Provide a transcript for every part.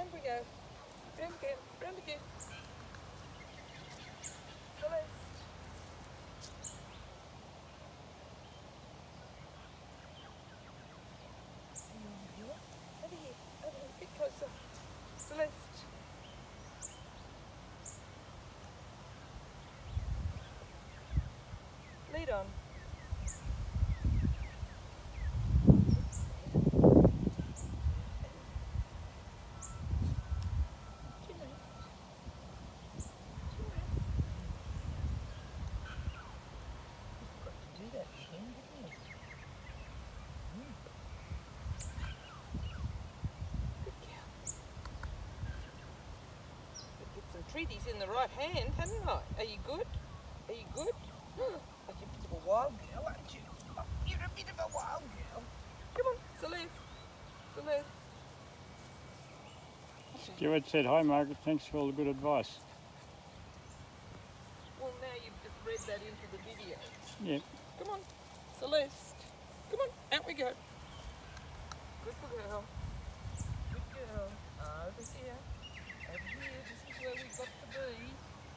round we go. Round again, round again. Celeste. Over here, a bit closer. Celeste. Lead on. Treaties in the right hand, hadn't I? Are you good? Are you good? You're a bit of a wild girl, aren't you? Oh, you're a bit of a wild girl. Come on, Celeste. Celeste. Stuart said, "Hi Margaret, thanks for all the good advice." Well, now you've just read that into the video. Yeah. Come on, Celeste. Come on, out we go. Good girl. Good girl. Over here. Over here. This is where we've got to be.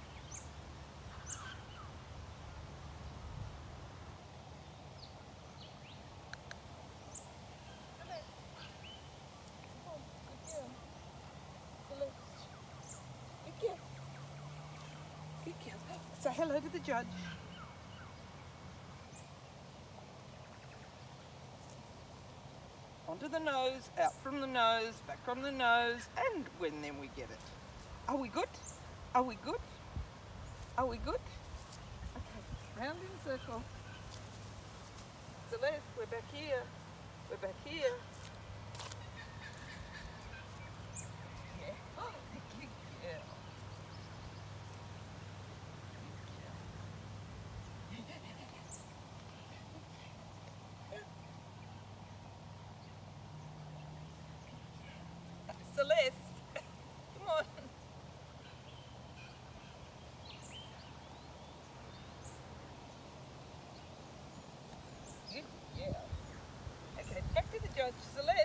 Say hello to the judge. Onto the nose, out from the nose, back on the nose, and when then we get it. Are we good? Are we good? Are we good? Okay, round in a circle. Celeste, we're back here. We're back here. Yeah. Oh, good girl. Celeste, come on. Good girl. Okay, back to the judge, Celeste.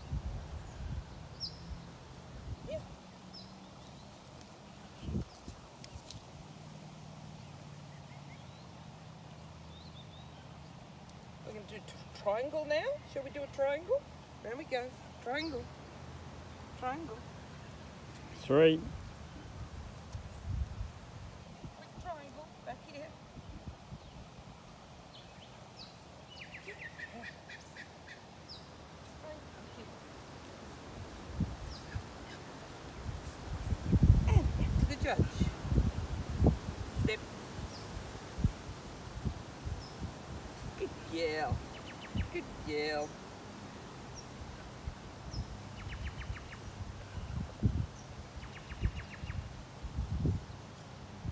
Yeah. We're going to do triangle now. Shall we do a triangle? There we go. Triangle. Triangle. 3. Quick triangle. Back here. And back to the judge. Step. Good girl. Good girl.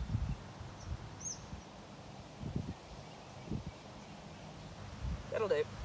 That'll do.